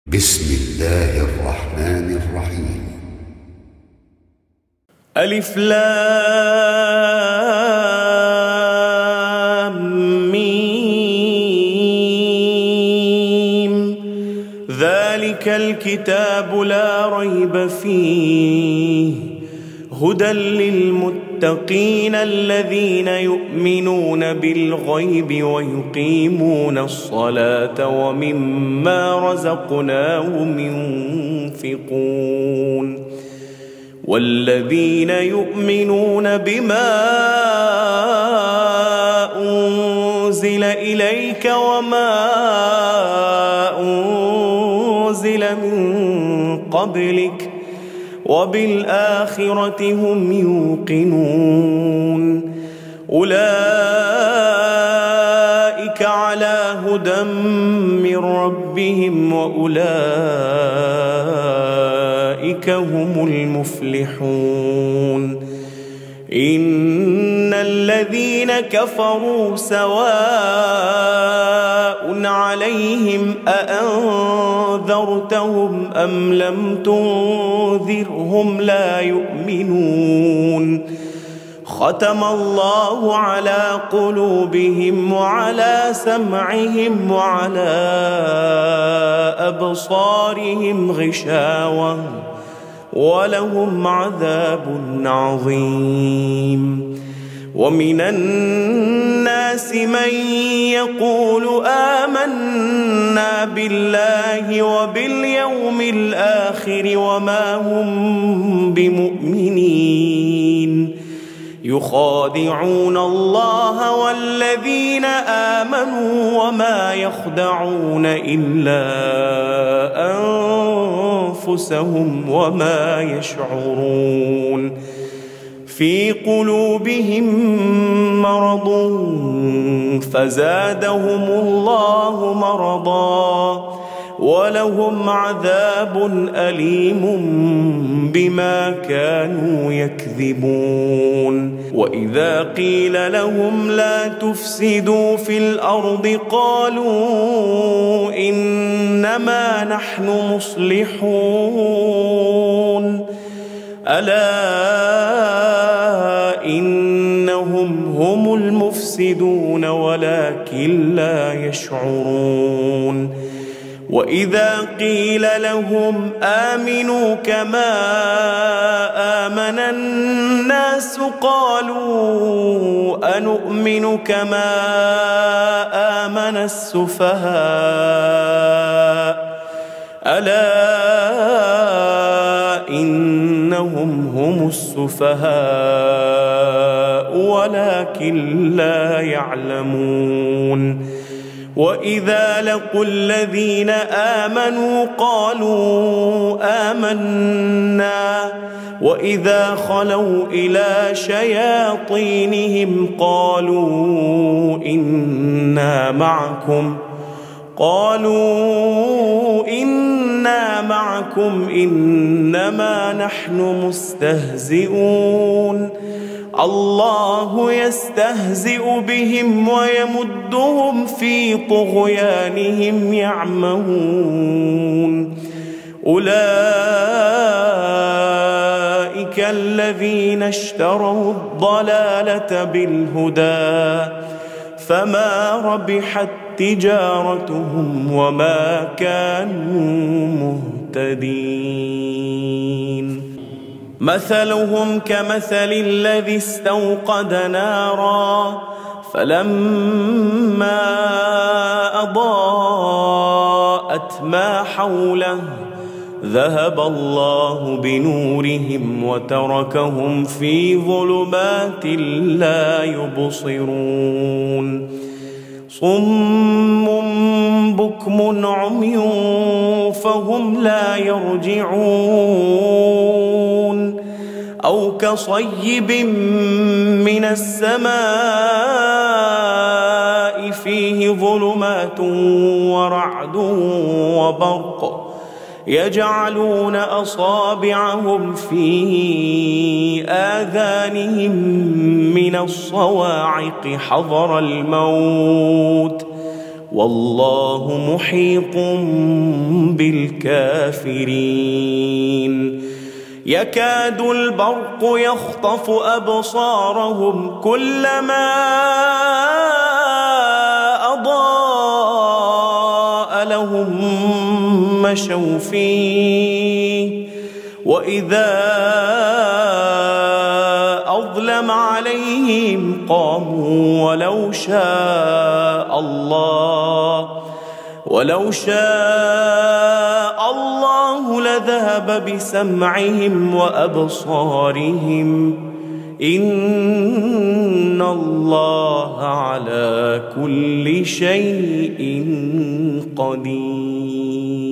بسم الله الرحمن الرحيم. ألف لام ميم. ذلك الكتاب لا ريب فيه هدى للمتقين الذين يؤمنون بالغيب ويقيمون الصلاة ومما رزقناهم ينفقون والذين يؤمنون بما أنزل إليك وما أنزل من قبلك وبالآخرة هم يوقنون أولئك على هدى من ربهم وأولئك هم المفلحون إن الذين كفروا سواء عليهم أأنذرتهم أم لم تنذرهم لا يؤمنون ختم الله على قلوبهم وعلى سمعهم وعلى أبصارهم غشاوة ولهم عذاب عظيم ومن الناس من يقول آمنا بالله وباليوم الآخر وما هم بمؤمنين يخادعون الله والذين آمنوا وما يخدعون إلا أنفسهم وما يشعرون في قلوبهم مرض فزادهم الله مرضا ولهم عذاب أليم بما كانوا يكذبون وإذا قيل لهم لا تفسدوا في الأرض قالوا إنما نحن مصلحون ألا إنهم هم المفسدون ولكن لا يشعرون وإذا قيل لهم آمنوا كما آمن الناس قالوا أنؤمن كما آمن السفهاء ألا إنهم هم السفهاء ولكن لا يعلمون وإذا لقوا الذين آمنوا قالوا آمنا وإذا خلوا إلى شياطينهم قالوا إنا معكم إنما نحن مستهزئون الله يستهزئ بهم ويمدهم في طغيانهم يعمهون أولئك الذين اشتروا الضلالة بالهدى فما ربحت تجارتهم وما كانوا مهتدين مثلهم كمثل الذي استوقد نارا فلما أضاءت ما حوله ذهب الله بنورهم وتركهم في ظلمات لا يبصرون صم بكم عمي فهم لا يرجعون أو كصيب من السماء فيه ظلمات ورعد وبرق يجعلون أصابعهم في آذانهم من الصواعق حذر الموت والله محيط بالكافرين يكاد البرق يخطف أبصارهم كلما أضاء لهم مشوا فيه وإذا أظلم عليهم قاموا ولو شاء الله لذهب بسمعهم وأبصارهم إن الله على كل شيء قدير.